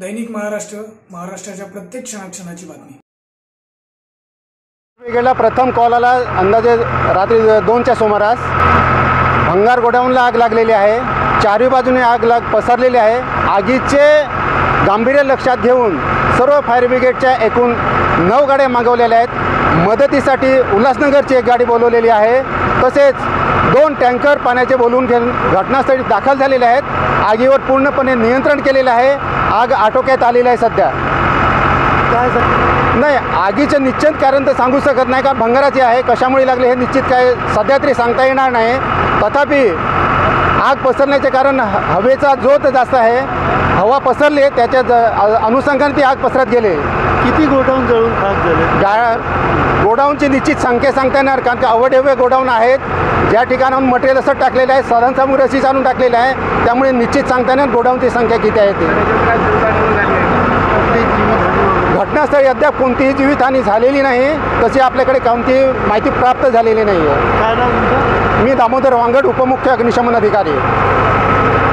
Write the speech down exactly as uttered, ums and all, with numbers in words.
दैनिक महाराष्ट्र, महाराष्ट्राच्या प्रत्येक क्षणाक्षणाची बातमी। ब्रिगेडला प्रथम कॉल आला अंदाजे रात्री दोनच्या सुमारास। भंगार गोडाऊनला आग लागलेली आहे। चारही बाजूने आग लाग पसरलेली आहे। आगीचे गांभीर्य लक्षात घेऊन सर्व फायर ब्रिगेडच्या एकूण नऊ गाड्या मागवलेल्या आहेत। मदतीसाठी उल्हासनगरची एक गाडी बोलवलेली आहे। तसेच दोन टँकर पाण्याचे बोलवून घेऊन घटनास्थळी दाखल झालेले आहेत। आगीवर पूर्णपणे नियंत्रण केलेले आहे। आग आटोक्यात आलेली आहे सध्या। काय नाही, आगीचं निश्चित कारण तर सांगू शकत नाही, कारण भंगाराचे आहे। कशामुळे लागले हे निश्चित काय सध्या तरी सांगता येणार नाही। तथापि आग पसरण्याचे कारण हवेचा जोर जास्त आहे। हवा पसरली, त्याच्या अनुषंगाने ती आग पसरत गेले। किती गोडाऊन जळून खाक झाले? गा गोडाऊनची निश्चित संख्या सांगता येणार, कारण की अवढेवे गोडाऊन आहेत। ज्या ठिकाणाहून मटेरियल असं टाकलेलं आहे, साधन सामुग्री अशीच आणून टाकलेलं आहे। त्यामुळे निश्चित सांगता येणार गोडाऊनची संख्या किती आहे ते। घटनास्थळी अद्याप कोणतीही जीवितहानी झालेली नाही, तशी आपल्याकडे कोणतीही माहिती प्राप्त झालेली नाही आहे। काय नाव तुमचं? मी दामोदर वांगड, उपमुख्य अग्निशमन अधिकारी।